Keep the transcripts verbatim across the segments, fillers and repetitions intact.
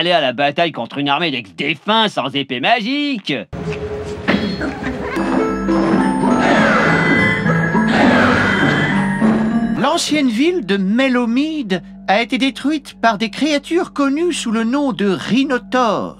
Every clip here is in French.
aller à la bataille contre une armée d'ex-défunts sans épée magique. L'ancienne ville de Mélomide a été détruite par des créatures connues sous le nom de rhinotaures.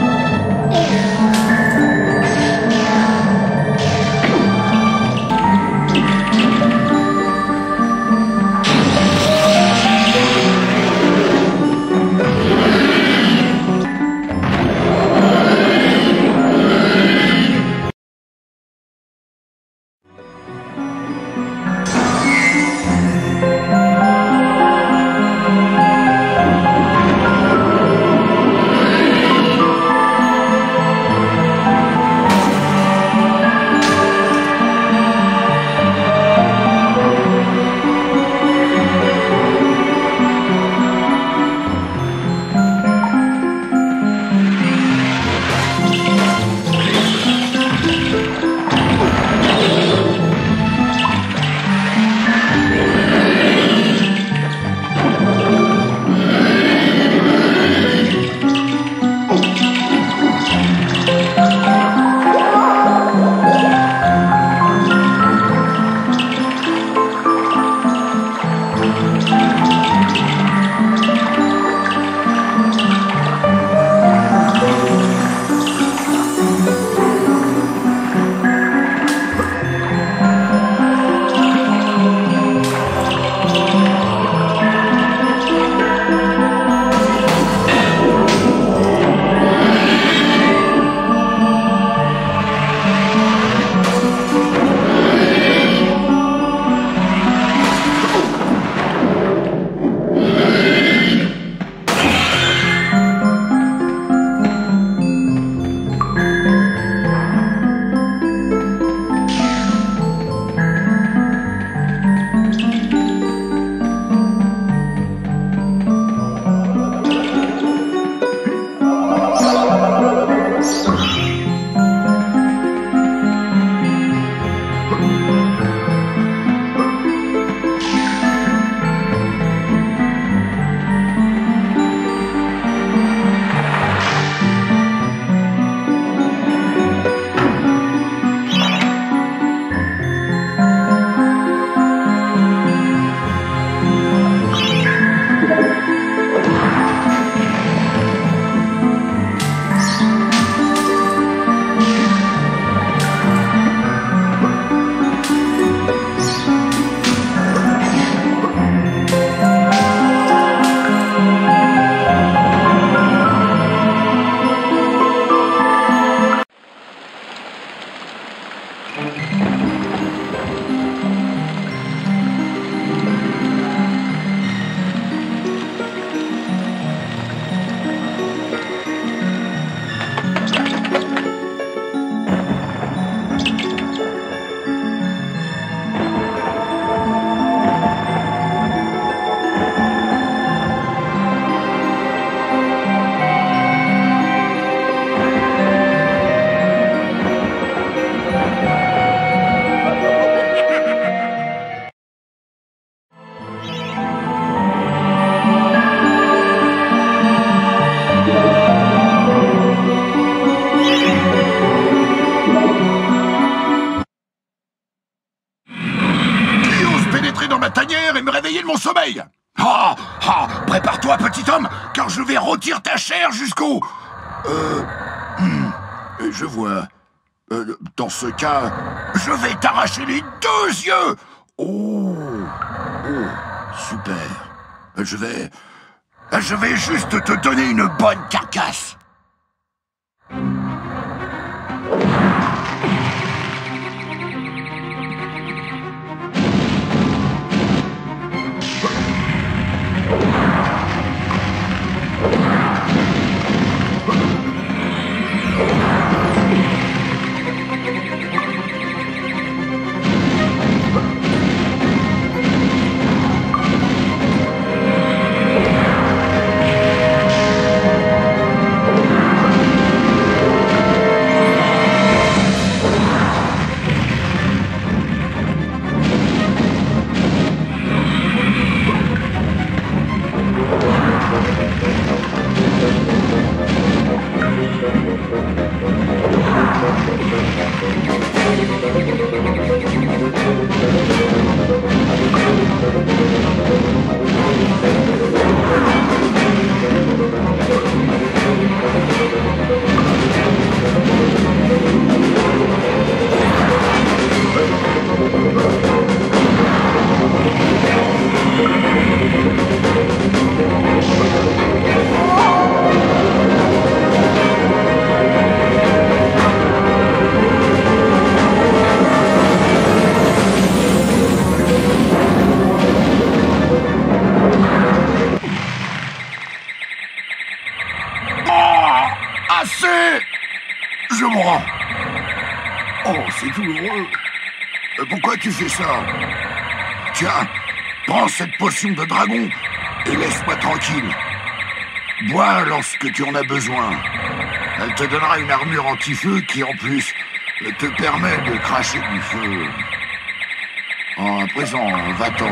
Ah, ah, prépare-toi, petit homme, car je vais rôtir ta chair jusqu'au... Euh... Hmm, je vois... Euh, dans ce cas, je vais t'arracher les deux yeux. Oh, oh, super. Je vais... Je vais juste te donner une bonne carcasse. Euh, Pourquoi tu fais ça? Tiens, prends cette potion de dragon et laisse-moi tranquille. Bois lorsque tu en as besoin. Elle te donnera une armure anti-feu qui, en plus, te permet de cracher du feu. Oh, à présent, va-t'en.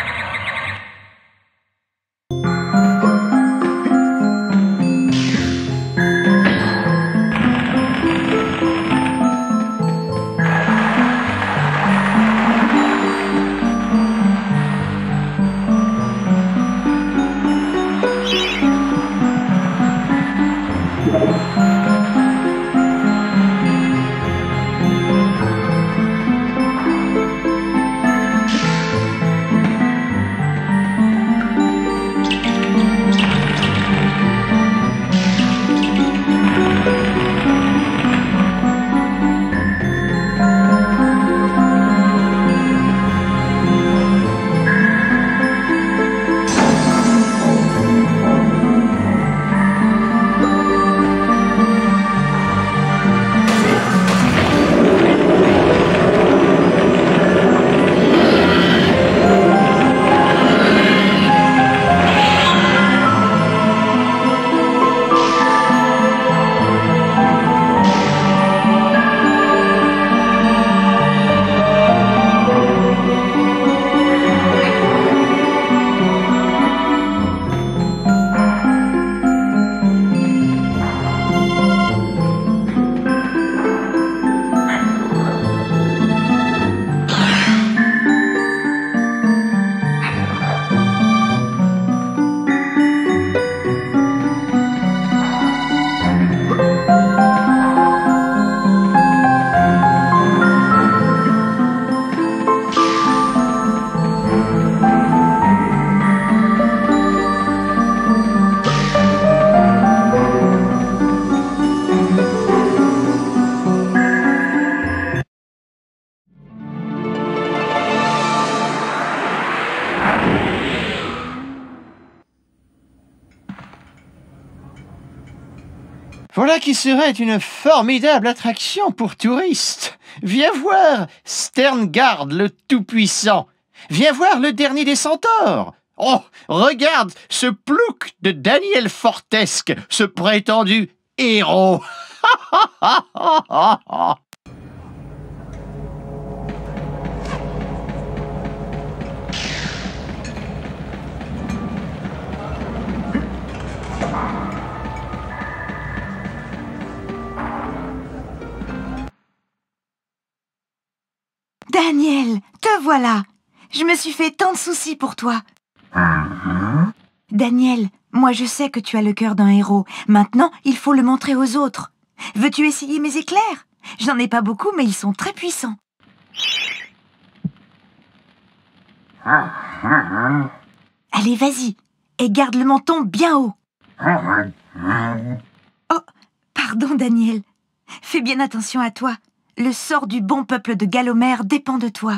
Voilà qui serait une formidable attraction pour touristes. Viens voir Sterngard le Tout-Puissant. Viens voir le dernier des centaures. Oh, regarde ce plouc de Daniel Fortesque, ce prétendu héros. Daniel, te voilà. Je me suis fait tant de soucis pour toi. Mm-hmm. Daniel, moi je sais que tu as le cœur d'un héros. Maintenant, il faut le montrer aux autres. Veux-tu essayer mes éclairs? J'en ai pas beaucoup, mais ils sont très puissants. Allez, vas-y, et garde le menton bien haut. Oh, pardon, Daniel. Fais bien attention à toi. Le sort du bon peuple de Galomère dépend de toi.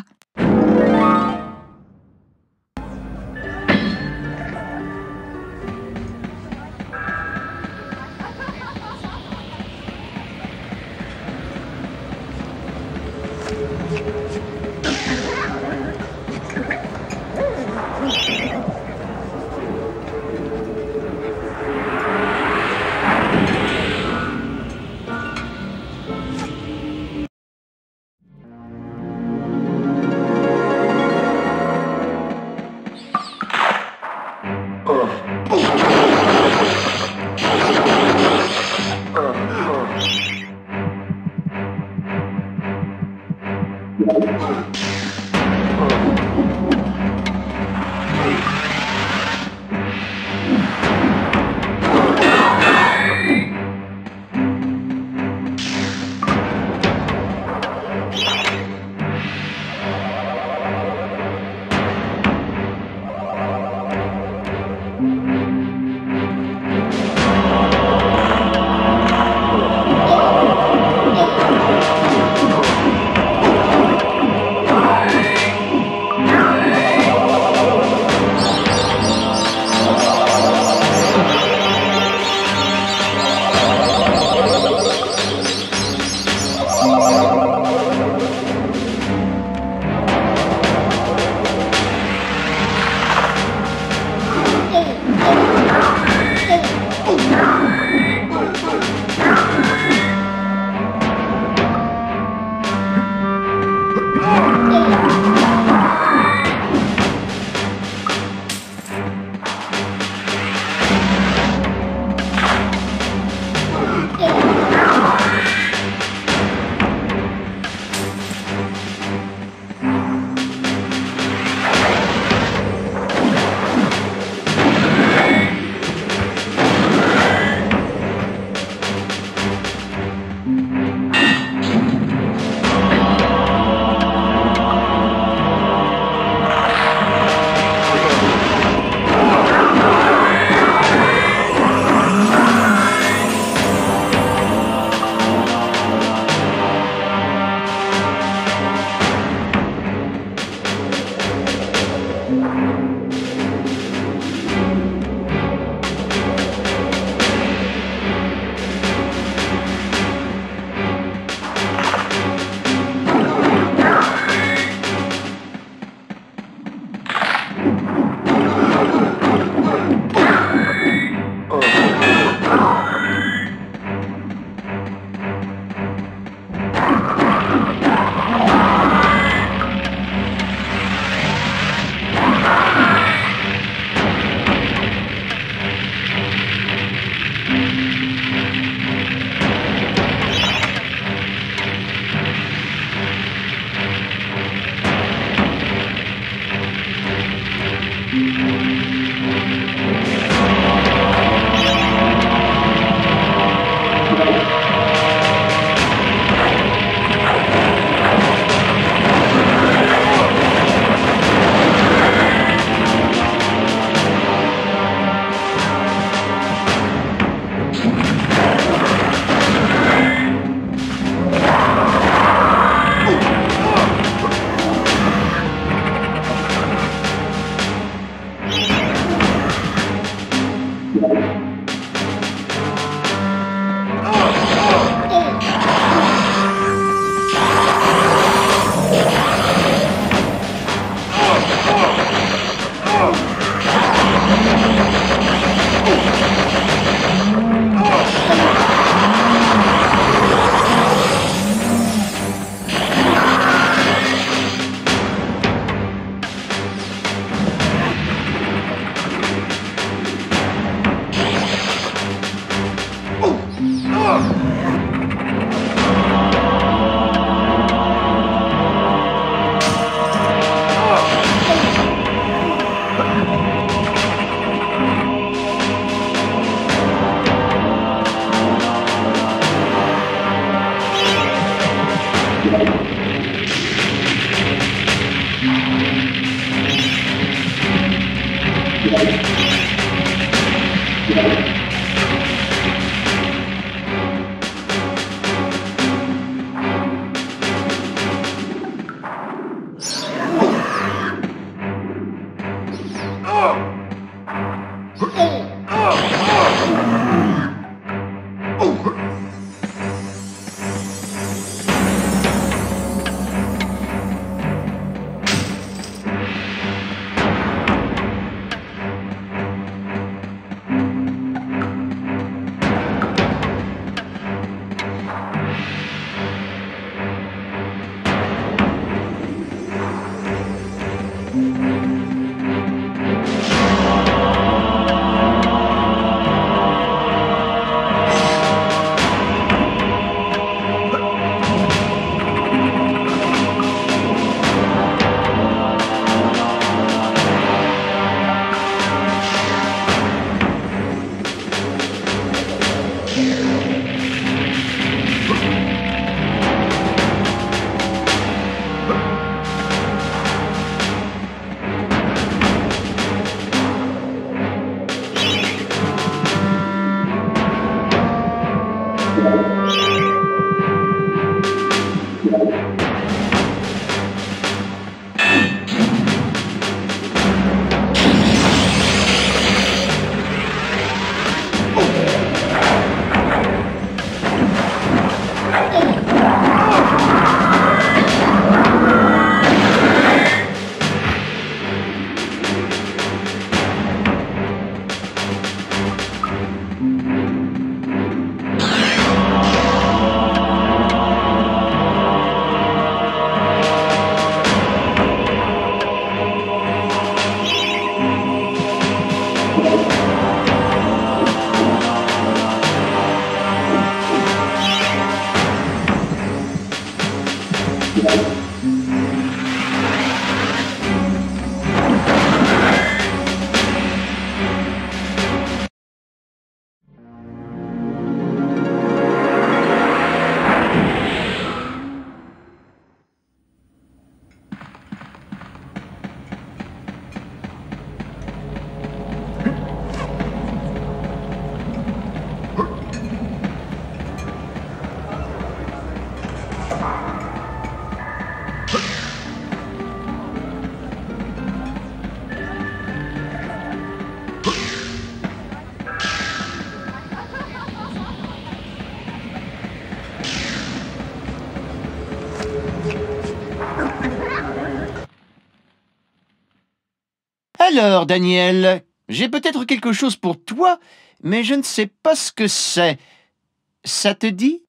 Alors, Daniel, j'ai peut-être quelque chose pour toi, mais je ne sais pas ce que c'est. Ça te dit?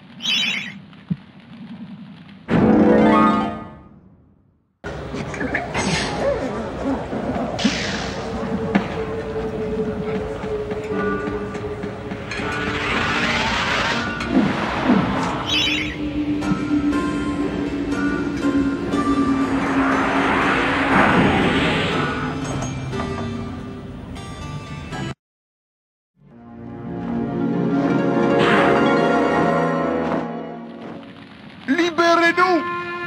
Libérez-nous!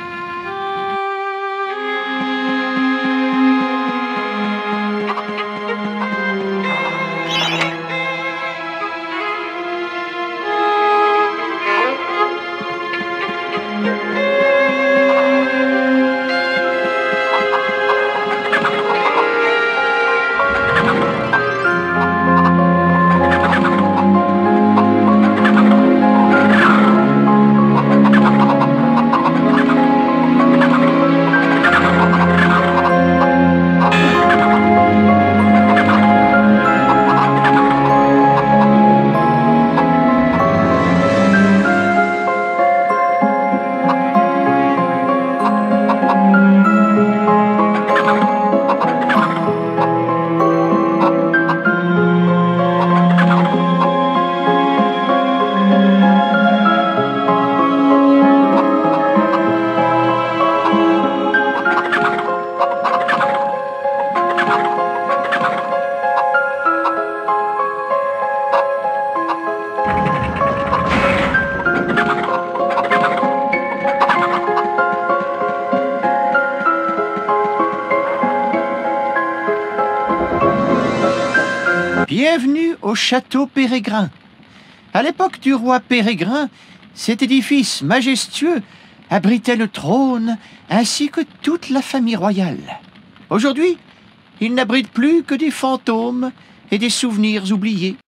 Bienvenue au château Pérégrin. À l'époque du roi Pérégrin, cet édifice majestueux abritait le trône ainsi que toute la famille royale. Aujourd'hui, il n'abrite plus que des fantômes et des souvenirs oubliés.